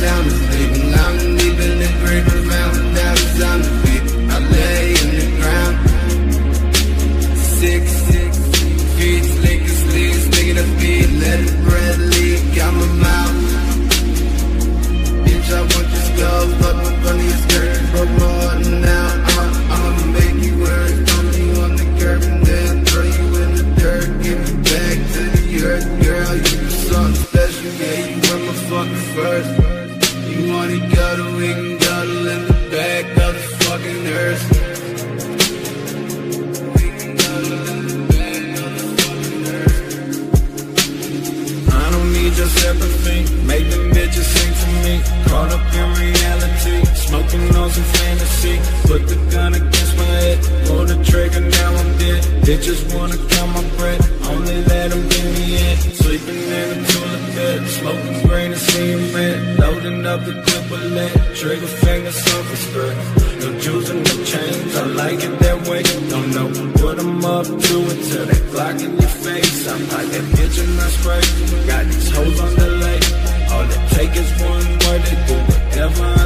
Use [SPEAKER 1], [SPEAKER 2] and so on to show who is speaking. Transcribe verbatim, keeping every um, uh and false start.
[SPEAKER 1] sound is leaving. I'm deep in the grave and found. Now it's time to beat. I lay in the ground. Six, six feet, licking sleeves, sticking the feet, let the breath leak out my mouth. Bitch, I want your skull, fuck my funny skirt, broke my heart now. I'm, I'ma make you work, throw you on the curb and then throw you in the dirt. Give me back to the earth, girl, you do something special, yeah, you were my fucking first. You wanna cuddle, we can cuddle in the back of the fucking earth. We can cuddle in the back of the fucking earth. I don't need your sympathy, make them bitches sing for me. Caught up in reality, smoking on some fantasy. Put the gun against my head, pull the trigger, now I'm dead. Bitches wanna count my bread, only let them bring me in. Sleeping in a tulip bed, smoking green and seeing red. Loading up the clip with lead, trigger finger surface spread. No jewels and no chains, I like it that way. Don't know what I'm up to until they block in your face. I'm like that bitch in my spray, got these hoes on the lake. All it take is one word, they do whatever I